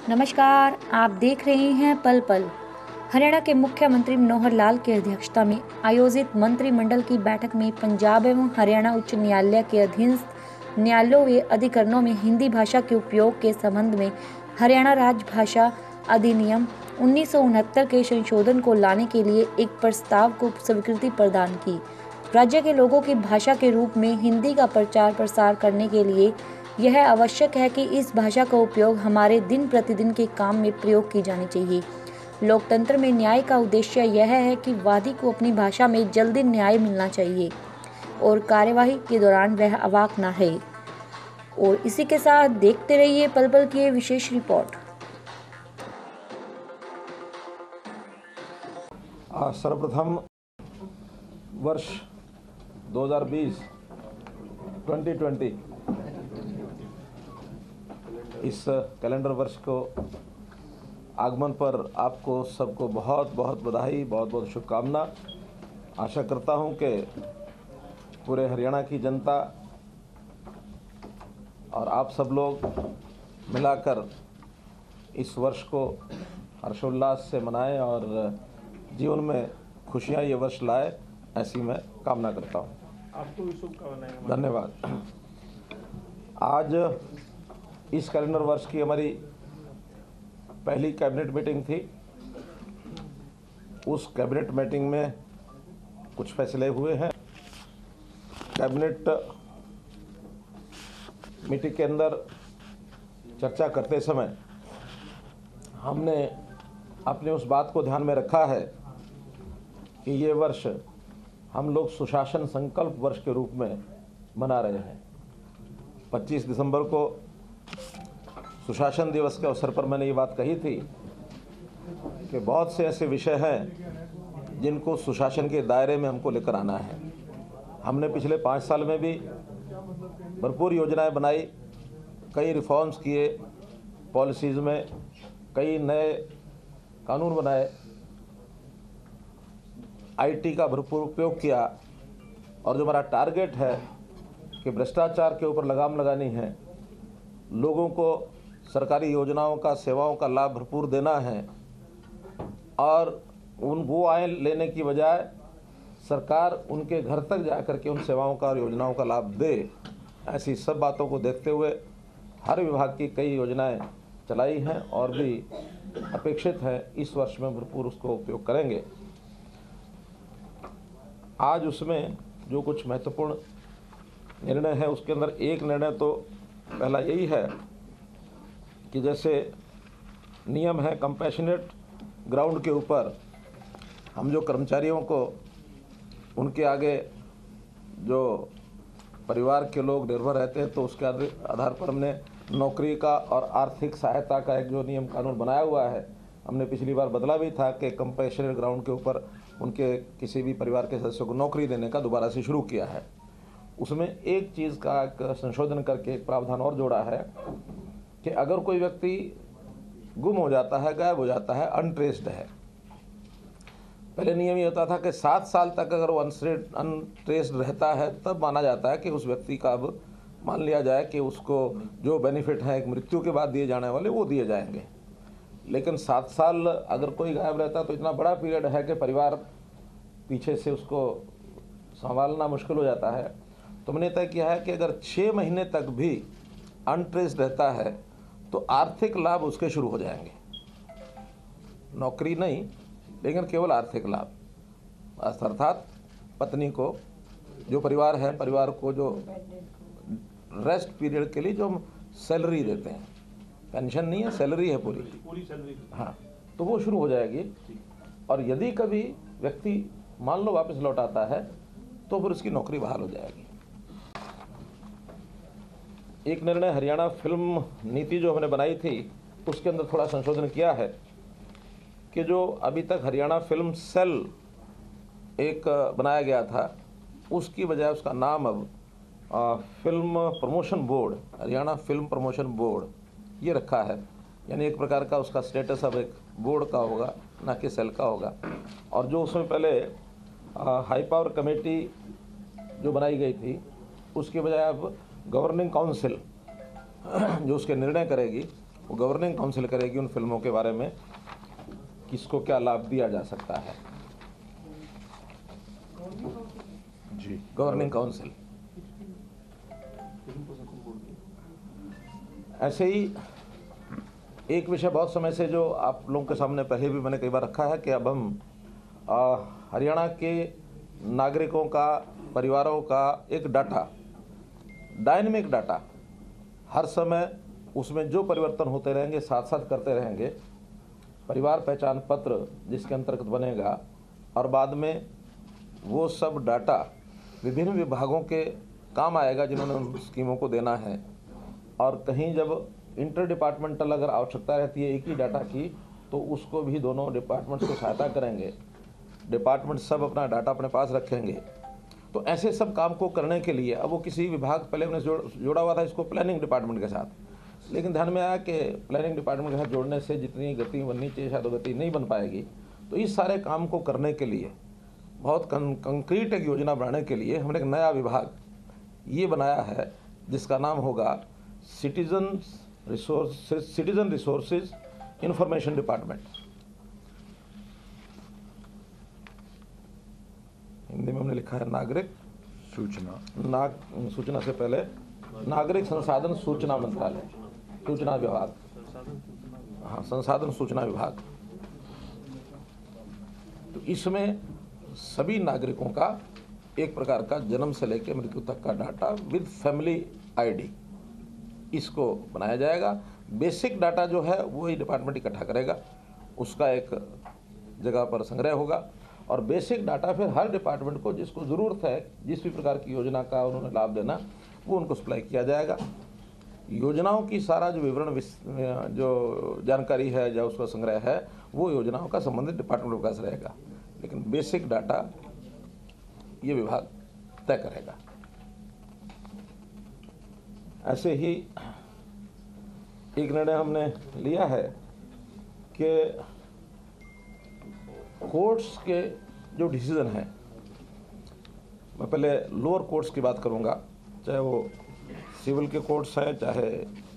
नमस्कार, आप देख रहे हैं पल पल। हरियाणा के मुख्यमंत्री मनोहर लाल की अध्यक्षता में आयोजित मंत्रिमंडल की बैठक में पंजाब एवं हरियाणा उच्च न्यायालय के अधीनस्थ न्यायालयों व अधिकरणों में हिंदी भाषा के उपयोग के संबंध में हरियाणा राजभाषा अधिनियम 1969 के संशोधन को लाने के लिए एक प्रस्ताव को स्वीकृति प्रदान की। राज्य के लोगों की भाषा के रूप में हिंदी का प्रचार प्रसार करने के लिए यह आवश्यक है कि इस भाषा का उपयोग हमारे दिन प्रतिदिन के काम में प्रयोग की जानी चाहिए। लोकतंत्र में न्याय का उद्देश्य यह है कि वादी को अपनी भाषा में जल्दी न्याय मिलना चाहिए और कार्यवाही के दौरान वह अवाक न रहे। और इसी के साथ देखते रहिए पल पल की ये विशेष रिपोर्ट। सर्वप्रथम वर्ष 2020 इस कैलेंडर वर्ष को आगमन पर आपको सबको बहुत बहुत बधाई, बहुत बहुत शुभकामना। आशा करता हूं कि पूरे हरियाणा की जनता और आप सब लोग मिलाकर इस वर्ष को हर्षोल्लास से मनाएं और जीवन में खुशियां ये वर्ष लाए, ऐसी मैं कामना करता हूं। आपको भी शुभकामनाएं। धन्यवाद। आज इस कैलेंडर वर्ष की हमारी पहली कैबिनेट मीटिंग थी। उस कैबिनेट मीटिंग में कुछ फैसले हुए हैं। कैबिनेट मीटिंग के अंदर चर्चा करते समय हमने अपने उस बात को ध्यान में रखा है कि ये वर्ष हम लोग सुशासन संकल्प वर्ष के रूप में मना रहे हैं। 25 दिसंबर को सुशासन दिवस के अवसर पर मैंने ये बात कही थी कि बहुत से ऐसे विषय हैं जिनको सुशासन के दायरे में हमको लेकर आना है। हमने पिछले 5 साल में भी भरपूर योजनाएं बनाई, कई रिफॉर्म्स किए, पॉलिसीज़ में कई नए कानून बनाए, आईटी का भरपूर उपयोग किया और जो हमारा टारगेट है कि भ्रष्टाचार के ऊपर लगाम लगानी है, लोगों को सरकारी योजनाओं का, सेवाओं का लाभ भरपूर देना है और वो आय लेने की बजाय सरकार उनके घर तक जाकर के उन सेवाओं का और योजनाओं का लाभ दे। ऐसी सब बातों को देखते हुए हर विभाग की कई योजनाएं चलाई हैं और भी अपेक्षित है इस वर्ष में भरपूर उसको उपयोग करेंगे। आज उसमें जो कुछ महत्वपूर्ण निर्णय है उसके अंदर एक निर्णय तो पहला यही है कि जैसे नियम है कंपैशनेट ग्राउंड के ऊपर हम जो कर्मचारियों को उनके आगे जो परिवार के लोग निर्भर रहते हैं तो उसके आधार पर हमने नौकरी का और आर्थिक सहायता का एक जो नियम कानून बनाया हुआ है, हमने पिछली बार बदला भी था कि कंपैशनेट ग्राउंड के ऊपर उनके किसी भी परिवार के सदस्यों को नौकरी देने का दोबारा से शुरू किया है। उसमें एक चीज़ का एक संशोधन करके एक प्रावधान और जोड़ा है कि अगर कोई व्यक्ति गुम हो जाता है, गायब हो जाता है, अनट्रेस्ड है, पहले नियम ये होता था कि 7 साल तक अगर वो अनट्रेस्ड रहता है तब माना जाता है कि उस व्यक्ति का अब मान लिया जाए कि उसको जो बेनिफिट है एक मृत्यु के बाद दिए जाने वाले वो दिए जाएंगे। लेकिन 7 साल अगर कोई गायब रहता है तो इतना बड़ा पीरियड है कि परिवार पीछे से उसको संभालना मुश्किल हो जाता है। तो मैंने तय किया है कि अगर 6 महीने तक भी अनट्रेस्ड रहता है तो आर्थिक लाभ उसके शुरू हो जाएंगे, नौकरी नहीं लेकिन केवल आर्थिक लाभ। अर्थात पत्नी को, जो परिवार है, परिवार को जो रेस्ट पीरियड के लिए जो हम सैलरी देते हैं, पेंशन नहीं है, सैलरी है पूरी सैलरी, हाँ, तो वो शुरू हो जाएगी। और यदि कभी व्यक्ति मान लो वापस लौट आता है तो फिर उसकी नौकरी बहाल हो जाएगी। एक निर्णय हरियाणा फिल्म नीति जो हमने बनाई थी उसके अंदर थोड़ा संशोधन किया है कि जो अभी तक हरियाणा फिल्म सेल एक बनाया गया था, उसकी बजाय उसका नाम अब film promotion board, Haryana film promotion board ये रखा है। यानी एक प्रकार का उसका स्टेटस अब एक बोर्ड का होगा, ना कि सेल का होगा। और जो उसमें पहले हाई पावर कमेटी जो बनाई गई थी उसके बजाय अब गवर्निंग काउंसिल जो उसके निर्णय करेगी, वो गवर्निंग काउंसिल करेगी उन फिल्मों के बारे में, किसको क्या लाभ दिया जा सकता है। जी, गवर्निंग काउंसिल। ऐसे ही एक विषय बहुत समय से जो आप लोगों के सामने पहले भी मैंने कई बार रखा है कि अब हम हरियाणा के नागरिकों का, परिवारों का एक डाटा, डायनेमिक डाटा, हर समय उसमें जो परिवर्तन होते रहेंगे साथ साथ करते रहेंगे। परिवार पहचान पत्र जिसके अंतर्गत बनेगा और बाद में वो सब डाटा विभिन्न विभागों के काम आएगा जिन्होंने उन स्कीमों को देना है। और कहीं जब इंटर डिपार्टमेंटल अगर आवश्यकता रहती है एक ही डाटा की, तो उसको भी दोनों डिपार्टमेंट्स को सहायता करेंगे। डिपार्टमेंट सब अपना डाटा अपने पास रखेंगे। तो ऐसे सब काम को करने के लिए अब वो किसी विभाग, पहले हमने जोड़ा हुआ था इसको प्लानिंग डिपार्टमेंट के साथ, लेकिन ध्यान में आया कि प्लानिंग डिपार्टमेंट के साथ जोड़ने से जितनी गति बननी चाहिए शायद गति नहीं बन पाएगी। तो इस सारे काम को करने के लिए बहुत कंक्रीट एक योजना बनाने के लिए हमने एक नया विभाग ये बनाया है जिसका नाम होगा citizen resources information department. Hindi में हमने लिखा है नागरिक सूचना, सूचना से पहले नागरिक संसाधन सूचना मंत्रालय, सूचना विभाग, हाँ, संसाधन सूचना विभाग। तो इसमें सभी नागरिकों का एक प्रकार का जन्म से लेकर मृत्यु तक का डाटा विद फैमिली आईडी, इसको बनाया जाएगा। बेसिक डाटा जो है वो ही डिपार्टमेंट इकट्ठा करेगा, उसका एक जगह पर संग्रह होगा और बेसिक डाटा फिर हर डिपार्टमेंट को जिसको ज़रूरत है, जिस भी प्रकार की योजना का उन्होंने लाभ देना, वो उनको सप्लाई किया जाएगा। योजनाओं की सारा जो विवरण, जो जानकारी है या उसका संग्रह है, वो योजनाओं का संबंधित डिपार्टमेंट के पास रहेगा, लेकिन बेसिक डाटा ये विभाग तय करेगा। ऐसे ही एक निर्णय हमने लिया है कि कोर्ट्स के जो डिसीजन हैं, मैं पहले लोअर कोर्ट्स की बात करूंगा, चाहे वो सिविल के कोर्ट्स हैं, चाहे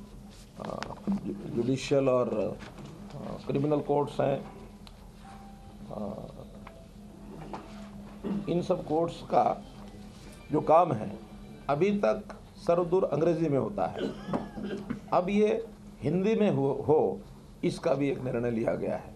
जुडिशियल और क्रिमिनल कोर्ट्स हैं, इन सब कोर्ट्स का जो काम है अभी तक सर्वदूर अंग्रेजी में होता है। अब ये हिंदी में हो इसका भी एक निर्णय लिया गया है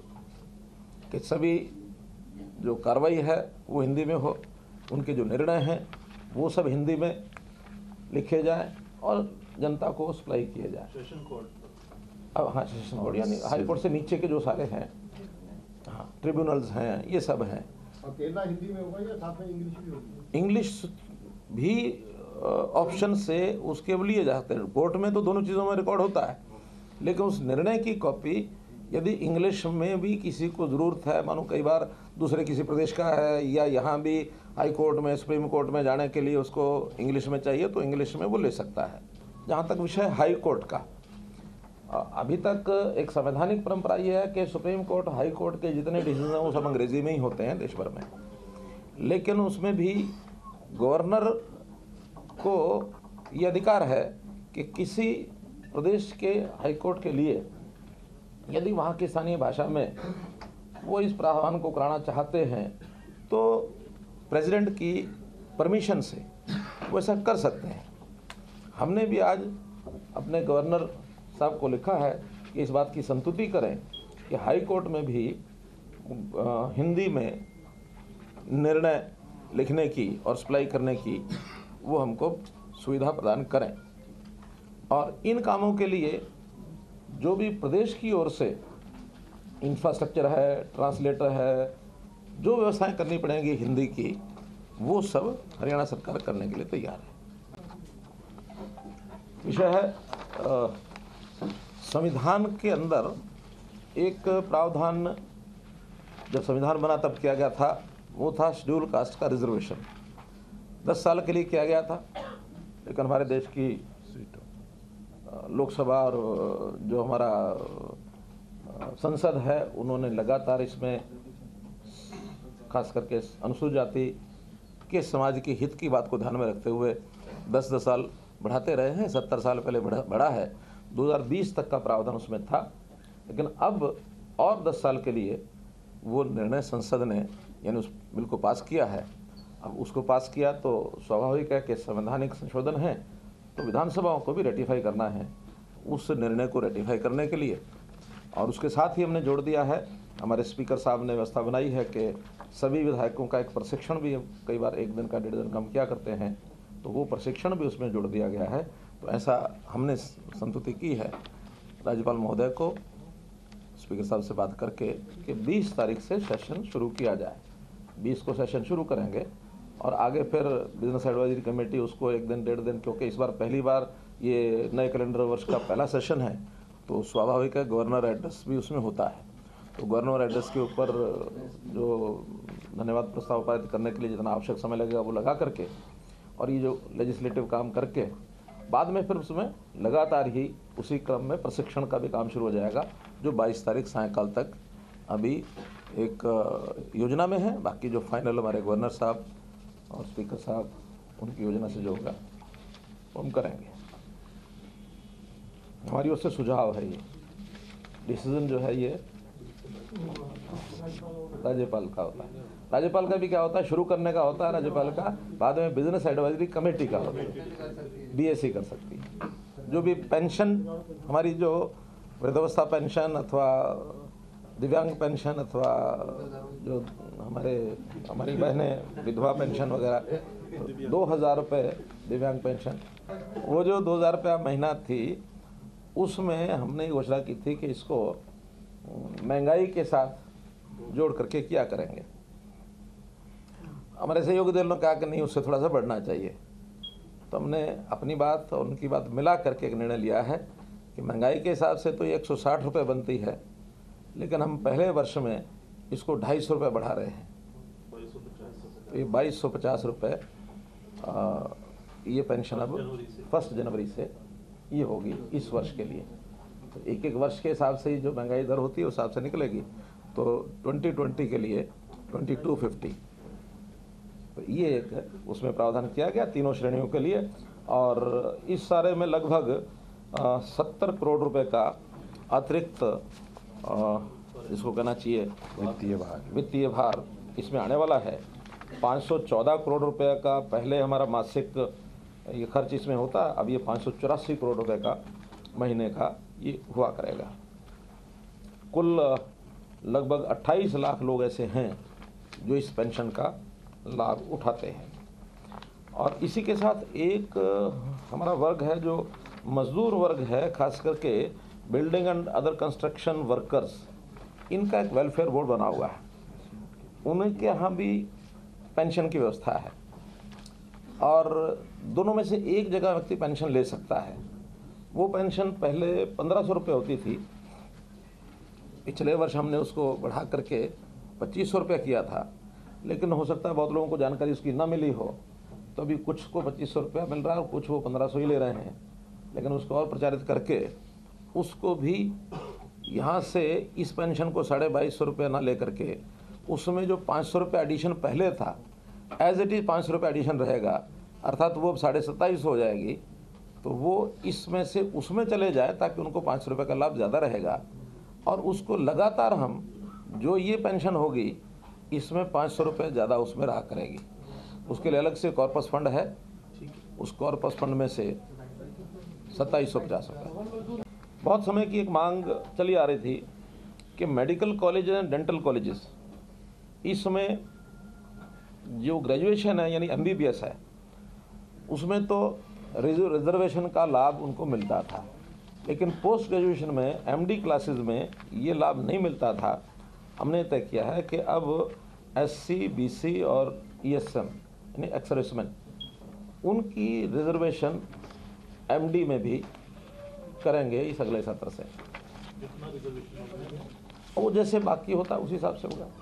कि सभी जो कार्रवाई है वो हिंदी में हो, उनके जो निर्णय हैं वो सब हिंदी में लिखे जाए और जनता को सप्लाई किए जाए। सेशन कोर्ट, अब हाँ, सेशन कोर्ट यानी हाई कोर्ट से नीचे के जो सारे हैं, हाँ, ट्रिब्यूनल्स हैं, ये सब हैं। अकेला हिंदी में होगा या साथ में इंग्लिश भी होगी? इंग्लिश भी ऑप्शन से उसके लिए जाते हैं। कोर्ट में तो दोनों चीज़ों में रिकॉर्ड होता है, लेकिन उस निर्णय की कॉपी यदि इंग्लिश में भी किसी को ज़रूरत है, मानो कई बार दूसरे किसी प्रदेश का है या यहाँ भी हाई कोर्ट में, सुप्रीम कोर्ट में जाने के लिए उसको इंग्लिश में चाहिए, तो इंग्लिश में वो ले सकता है। जहाँ तक विषय हाई कोर्ट का, अभी तक एक संवैधानिक परंपरा ये है कि सुप्रीम कोर्ट, हाई कोर्ट के जितने डिसीजन हैं वो सब अंग्रेजी में ही होते हैं देश भर में, लेकिन उसमें भी गवर्नर को ये अधिकार है कि किसी प्रदेश के हाई कोर्ट के लिए यदि वहाँ की स्थानीय भाषा में वो इस प्रावधान को कराना चाहते हैं तो प्रेसिडेंट की परमिशन से वो ऐसा कर सकते हैं। हमने भी आज अपने गवर्नर साहब को लिखा है कि इस बात की संतुष्टि करें कि हाई कोर्ट में भी हिंदी में निर्णय लिखने की और सप्लाई करने की वो हमको सुविधा प्रदान करें। और इन कामों के लिए जो भी प्रदेश की ओर से इंफ्रास्ट्रक्चर है, ट्रांसलेटर है, जो व्यवस्थाएं करनी पड़ेंगी हिंदी की, वो सब हरियाणा सरकार करने के लिए तैयार है। विषय है संविधान के अंदर एक प्रावधान, जब संविधान बना तब किया गया था, वो था शेड्यूल कास्ट का रिजर्वेशन। 10 साल के लिए किया गया था, लेकिन हमारे देश की लोकसभा और जो हमारा संसद है उन्होंने लगातार इसमें खास करके अनुसूचित जाति के समाज के हित की बात को ध्यान में रखते हुए 10-10 साल बढ़ाते रहे हैं। 70 साल पहले बढ़ा है, 2020 तक का प्रावधान उसमें था, लेकिन अब और 10 साल के लिए वो निर्णय संसद ने यानी उस बिल को पास किया है। अब उसको पास किया तो स्वाभाविक है कि संवैधानिक संशोधन है, तो विधानसभाओं को भी रेटिफाई करना है उस निर्णय को रेटिफाई करने के लिए। और उसके साथ ही हमने जोड़ दिया है, हमारे स्पीकर साहब ने व्यवस्था बनाई है कि सभी विधायकों का एक प्रशिक्षण भी, कई बार 1 दिन का 1.5 दिन कम किया करते हैं, तो वो प्रशिक्षण भी उसमें जोड़ दिया गया है। तो ऐसा हमने संतुति की है राज्यपाल महोदय को स्पीकर साहब से बात करके कि 20 तारीख से सेशन शुरू किया जाए। 20 को सेशन शुरू करेंगे और आगे फिर बिजनेस एडवाइजरी कमेटी उसको 1 दिन 1.5 दिन, क्योंकि इस बार पहली बार ये नए कैलेंडर वर्ष का पहला सेशन है, तो स्वाभाविक है गवर्नर एड्रेस भी उसमें होता है। तो गवर्नर एड्रेस के ऊपर जो धन्यवाद प्रस्ताव पारित करने के लिए जितना आवश्यक समय लगेगा वो लगा करके, और ये जो लेजिस्लेटिव काम करके बाद में फिर उसमें लगातार ही उसी क्रम में प्रशिक्षण का भी काम शुरू हो जाएगा, जो 22 तारीख सायंकाल तक अभी एक योजना में है। बाकी जो फाइनल हमारे गवर्नर साहब और स्पीकर साहब उनकी योजना से जो होगा वो हम करेंगे। हमारी ओर से सुझाव है, ये डिसीजन जो है ये राज्यपाल का होता है। राज्यपाल का भी क्या होता है, शुरू करने का होता है राज्यपाल का, बाद में बिजनेस एडवाइजरी कमेटी का होता है, बीएससी कर सकती है। जो भी पेंशन हमारी जो वृद्धावस्था पेंशन अथवा दिव्यांग पेंशन अथवा जो हमारी बहनें विधवा पेंशन वगैरह 2000 रुपये दिव्यांग पेंशन, वो जो 2000 रुपया महीना थी, उसमें हमने घोषणा की थी कि इसको महंगाई के साथ जोड़ करके क्या करेंगे। हमारे सहयोगी दल ने कहा कि नहीं, उससे थोड़ा सा बढ़ना चाहिए। तो हमने अपनी बात और उनकी बात मिला करके एक निर्णय लिया है कि महंगाई के हिसाब से तो ये 160 रुपये बनती है, लेकिन हम पहले वर्ष में इसको 250 रुपये बढ़ा रहे हैं। तो ये 2250 रुपये ये पेंशन अब 1 जनवरी से ये होगी इस वर्ष के लिए। तो एक एक वर्ष के हिसाब से ही जो महंगाई दर होती है उस हिसाब से निकलेगी। तो 2020 के लिए 2250, तो ये एक उसमें प्रावधान किया गया तीनों श्रेणियों के लिए। और इस सारे में लगभग 70 करोड़ रुपए का अतिरिक्त जिसको कहना चाहिए वित्तीय भार इसमें आने वाला है। 514 करोड़ रुपए का पहले हमारा मासिक ये खर्च इसमें होता, अब ये 584 करोड़ रुपए का महीने का ये हुआ करेगा। कुल लगभग 28 लाख लोग ऐसे हैं जो इस पेंशन का लाभ उठाते हैं। और इसी के साथ एक हमारा वर्ग है जो मजदूर वर्ग है, खास करके building and other construction workers, इनका एक वेलफेयर बोर्ड बना हुआ है। उनके यहाँ भी पेंशन की व्यवस्था है और दोनों में से एक जगह व्यक्ति पेंशन ले सकता है। वो पेंशन पहले 1500 रुपये होती थी, पिछले वर्ष हमने उसको बढ़ा करके 2500 रुपये किया था, लेकिन हो सकता है बहुत लोगों को जानकारी उसकी ना मिली हो, तो अभी कुछ को 2500 रुपया मिल रहा है और कुछ वो 1500 ही ले रहे हैं। लेकिन उसको और प्रचारित करके उसको भी यहाँ से इस पेंशन को 2250 रुपये ना ले करके उसमें जो 500 रुपये एडिशन पहले था एज इट इज़ 500 रुपये एडिशन रहेगा, अर्थात वो 2750 हो जाएगी। तो वो इसमें से उसमें चले जाए ताकि उनको 500 रुपये का लाभ ज़्यादा रहेगा। और उसको लगातार हम जो ये पेंशन होगी इसमें 500 रुपये ज़्यादा उसमें रहा करेगी। उसके लिए अलग से कॉर्पस फंड है, उस कॉर्पस फंड में से 2750 रुपये। बहुत समय की एक मांग चली आ रही थी कि medical college and dental colleges, इसमें जो ग्रेजुएशन है यानी MBBS है, उसमें तो रिजर्वेशन का लाभ उनको मिलता था, लेकिन पोस्ट ग्रेजुएशन में MD क्लासेस में ये लाभ नहीं मिलता था। हमने तय किया है कि अब SC, BC और ESM यानी एक्स सर्विसमैन, उनकी रिजर्वेशन MD में भी करेंगे इस अगले सत्र से। वो जैसे बाकी होता है उसी हिसाब से होगा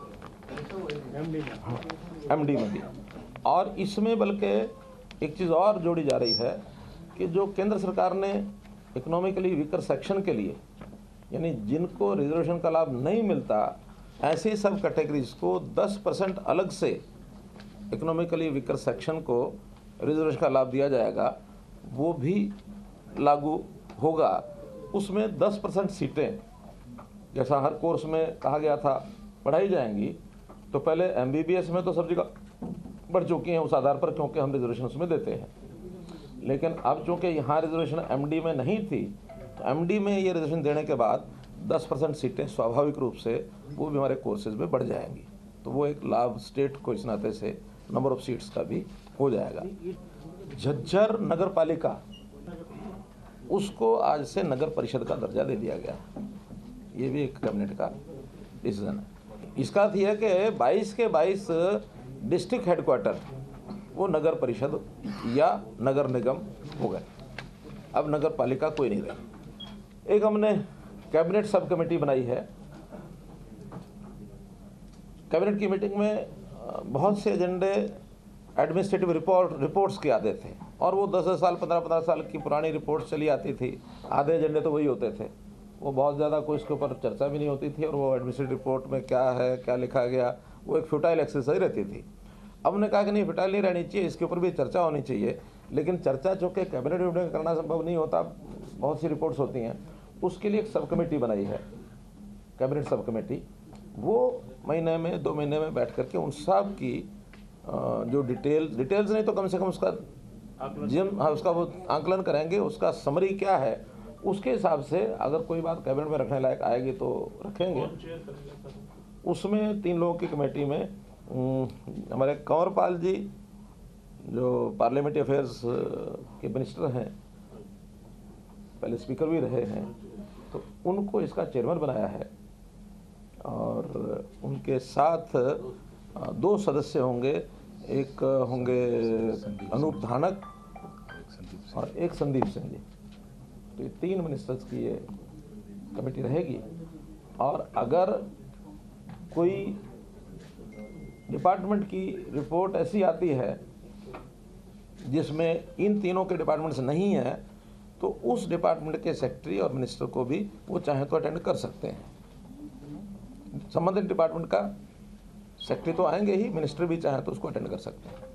MD में भी। और इसमें बल्कि एक चीज़ और जोड़ी जा रही है कि जो केंद्र सरकार ने इकोनॉमिकली वीकर सेक्शन के लिए, यानी जिनको रिजर्वेशन का लाभ नहीं मिलता, ऐसे सब कैटेगरीज को 10% अलग से इकोनॉमिकली वीकर सेक्शन को रिजर्वेशन का लाभ दिया जाएगा, वो भी लागू होगा। उसमें 10% सीटें जैसा हर कोर्स में कहा गया था बढ़ाई जाएंगी, तो पहले MBBS में तो सब जगह बढ़ चुकी हैं उस आधार पर, क्योंकि हम रिजर्वेशन उसमें देते हैं। लेकिन अब चूँकि यहाँ रिजर्वेशन MD में नहीं थी, तो MD में ये रिजर्वेशन देने के बाद 10% सीटें स्वाभाविक रूप से वो भी हमारे कोर्सेज में बढ़ जाएंगी। तो वो एक लाभ स्टेट को इस नाते से नंबर ऑफ सीट्स का भी हो जाएगा। झज्जर नगर पालिका, उसको आज से नगर परिषद का दर्जा दे दिया गया। ये भी एक कैबिनेट का डिसीजन है। इसका अर्थ यह है कि 22 के 22 डिस्ट्रिक्ट हेडक्वार्टर वो नगर परिषद या नगर निगम हो गए। अब नगर पालिका कोई नहीं रही। एक हमने कैबिनेट सब कमेटी बनाई है। कैबिनेट की मीटिंग में बहुत से एजेंडे एडमिनिस्ट्रेटिव रिपोर्ट्स के आते थे, और वो 10 साल 15 साल की पुरानी रिपोर्ट चली आती थी। आधे एजेंडे तो वही होते थे, वो बहुत ज़्यादा कोई इसके ऊपर चर्चा भी नहीं होती थी, और वो एडमिनिस्ट्रेटिव रिपोर्ट में क्या है, क्या लिखा गया, वो एक फ्यूटाइल एक्सरसाइज रहती थी। अब हमने कहा कि नहीं, फ्यूटाइल नहीं रहनी चाहिए, इसके ऊपर भी चर्चा होनी चाहिए। लेकिन चर्चा चूँकि कैबिनेट में करना संभव नहीं होता, बहुत सी रिपोर्ट्स होती हैं, उसके लिए एक सब कमेटी बनाई है, कैबिनेट सब कमेटी। वो महीने में 2 महीने में बैठ करके उन सब की जो डिटेल्स नहीं तो कम से कम उसका उसका वो आंकलन करेंगे, उसका समरी क्या है, उसके हिसाब से अगर कोई बात कैबिनेट में रखने लायक आएगी तो रखेंगे। उसमें 3 लोगों की कमेटी में हमारे कंवरपाल जी जो पार्लियामेंट्री अफेयर्स के मिनिस्टर हैं, पहले स्पीकर भी रहे हैं, तो उनको इसका चेयरमैन बनाया है। और उनके साथ 2 सदस्य होंगे, एक होंगे अनूप धानक और एक संदीप सिंह जी। तो ये 3 मिनिस्टर्स की ये कमेटी रहेगी। और अगर कोई डिपार्टमेंट की रिपोर्ट ऐसी आती है जिसमें इन तीनों के डिपार्टमेंट्स नहीं है, तो उस डिपार्टमेंट के सेक्रेटरी और मिनिस्टर को भी वो चाहे तो अटेंड कर सकते हैं। संबंधित डिपार्टमेंट का सेक्रेटरी तो आएंगे ही, मिनिस्टर भी चाहे तो उसको अटेंड कर सकते हैं।